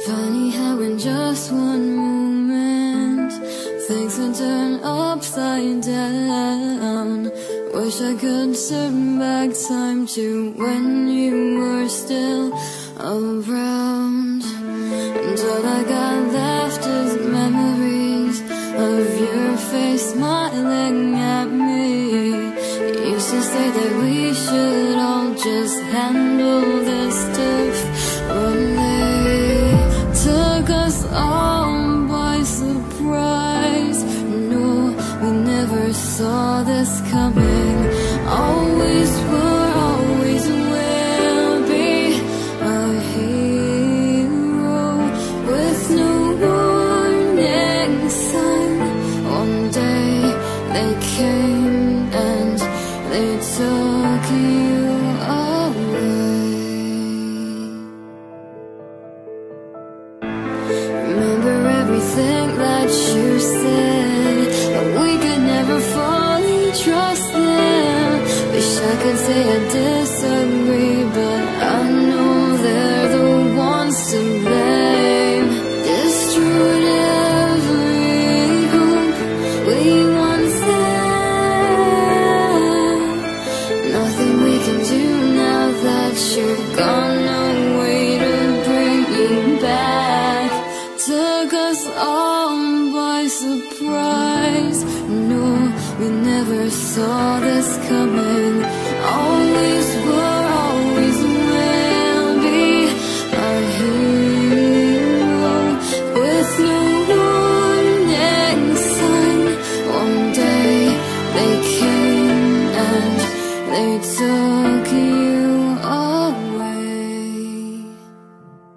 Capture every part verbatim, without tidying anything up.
Funny how in just one moment things can turn upside down. Wish I could turn back time to when you were still around. And all I got left is memories of your face smiling at me. You used to say that we should all just handle this differently. Took us all by surprise. No, we never saw this coming. Always were, always will be a hero with no warning sign. One day they came and they took you away. Remember everything that you said, but we could never fully trust them. Wish I could say I disagree, but I know they're the ones to blame. Destroyed every hope we once had. Nothing we can do now that you're gone. No way to bring you back. Took us all by surprise. No, we never saw this coming. Always were, always will be a hero with no warning sign. One day they came and they took you away.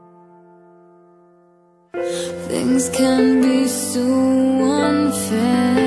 Things can be so unfair.